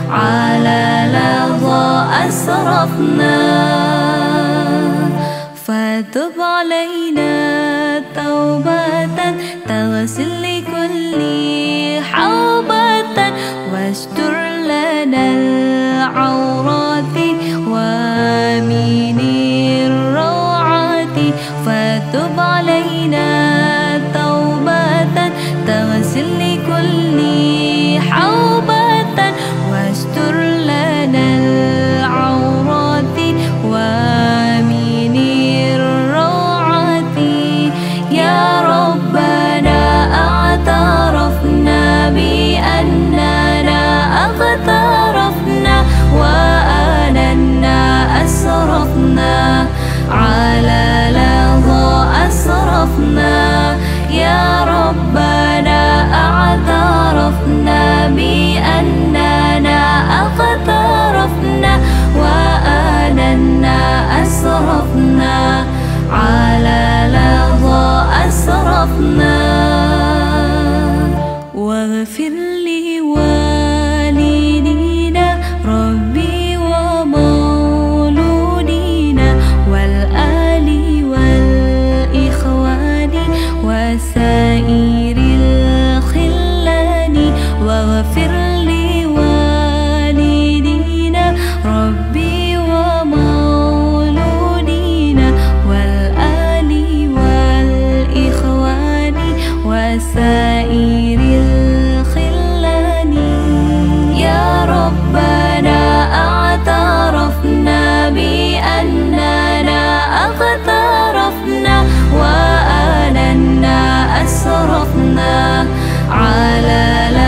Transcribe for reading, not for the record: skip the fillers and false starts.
على لظى أسرفنا. فتب علينا توبة تغسل لكل حوبة، واستر لنا العورات ومن الروعات. فتب علينا توبة تغسل لكل حوبة، واستر لنا العورات ومن الروعات. يا ربنا اعترفنا بأننا اغترفنا وأننا أسرفنا، على لظى أسرفنا. يا ربنا اعترفنا بأننا اغترفنا وأننا أسرفنا، على لظى أسرفنا. واغفر لوالدينا ربي ومولودينا والآل والإخوان وسائر الخلان. واغفر لوالدينا ربي ومولودينا والآل والإخوان وسائر الخلان. يا ربنا اعترفنا بأننا اغترفنا وأننا أسرفنا، على